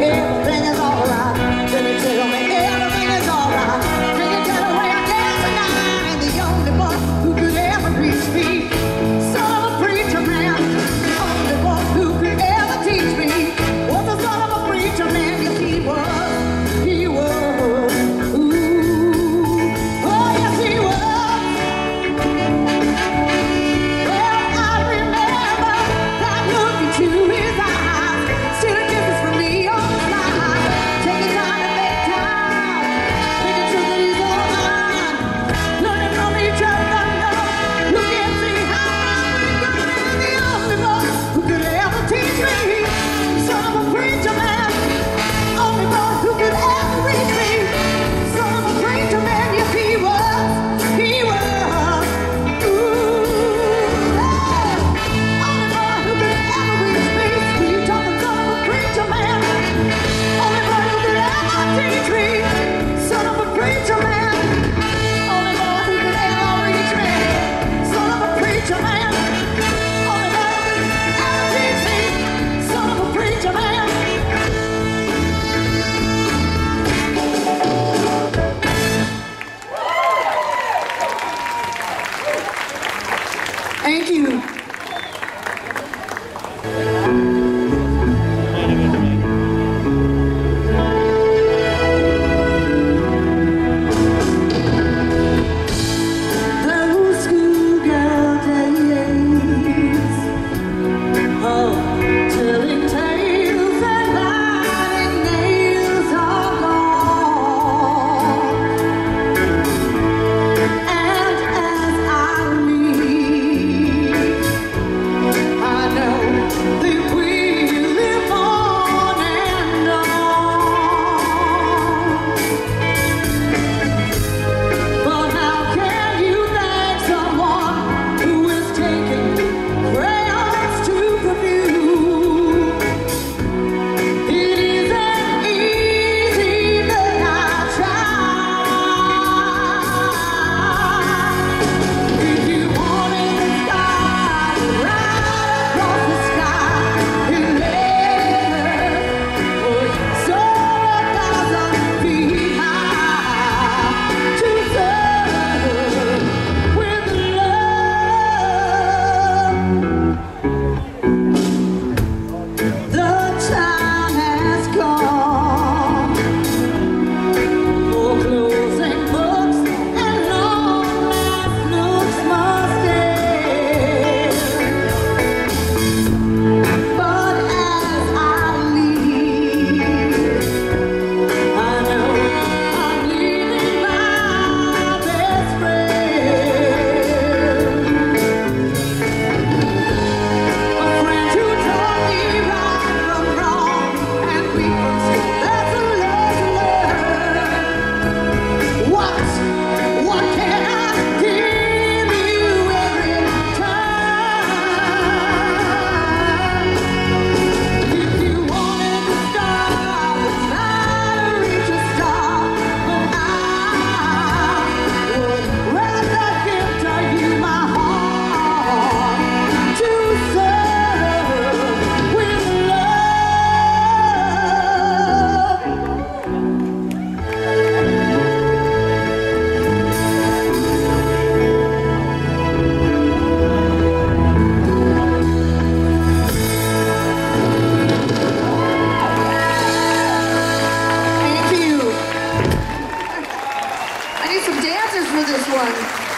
everything is alright. Then he tell me everything is alright. Then he tell me where I dance tonight, and the only one who could ever reach me, son of a preacher man, the only one who could ever teach me was the son of a preacher man. Yes, he was. He was. Ooh. Oh, yes, he was. Well, I remember that look into his eyes, stealing kisses from me on the slide, taking time to make time, making sure that he's all mine, learning from each other. Look and see how far we've gone, and the only one who could ever teach me, son of a preacher man, only one who could ever reach me, son of a preacher man. Yes, he was. He was. Ooh, yeah. Only one who could ever reach me. You talking son of a preacher man, only one who could ever teach me, son of a preacher man, only one who could ever reach me, son of a preacher man, only one who could ever teach me, son of a preacher man. Thank you. Those schoolgirl days of telling tales and biting nails are gone, and as I leave, I know they will live on and on. But how can you thank someone who is taking crayons to perfume? It isn't easy, but I try. If you wanted the sky right across the sky, in letters would soar 1,000 feet high to serve with love. The time has come for closing books and long last looks must end. But as I leave, I know I'm leaving my best friend, a friend who taught me right from wrong, and we first that's a lesson learned. What can I give you every time? If you wanted the star, try to reach a star, but I would rather give to you my heart to serve with love. Thank you. I need some dancers for this one.